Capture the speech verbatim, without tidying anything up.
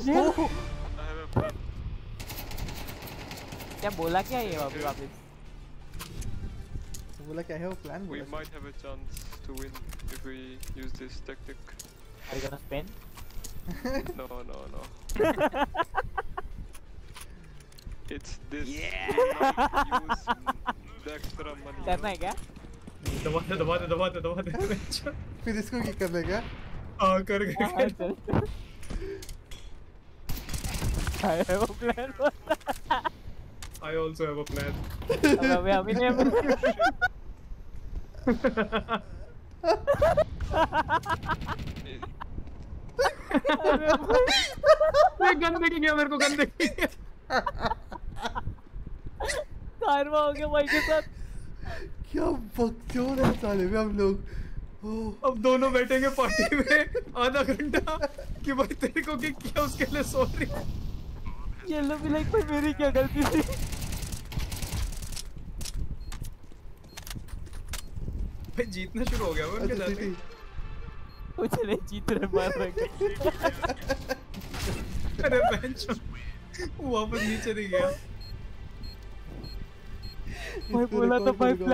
क्या बोला क्या ये अभी वापस? बोला क्या है वो plan? We might have a chance to win if we use this tactic. Are you gonna spin? No, no, no. It's this. Yeah. We might use the extra money. करना है क्या? दबा दे दबा दे दबा दे दबा दे। फिर इसको क्या कर देगा? हाँ कर गए। I have a plan. I also have a plan. अबे अभी नहीं अभी। ये गन देख गया मेरे को गन देख गया। कारवा हो गया भाई के साथ। क्या बकचोद है साले में हम लोग। अब दोनों बैठेंगे पार्टी में आधा घंटा कि भाई तेरे को किक किया उसके लिए सॉरी। ये लो भी लाइक भाई मेरी क्या गलती थी? भाई जीतना शुरू हो गया वो उनके साथ। कुछ नहीं जीत रहे मार रहे। अरे बेंच वापस नीचे नहीं गया। भाई बोला तो भाई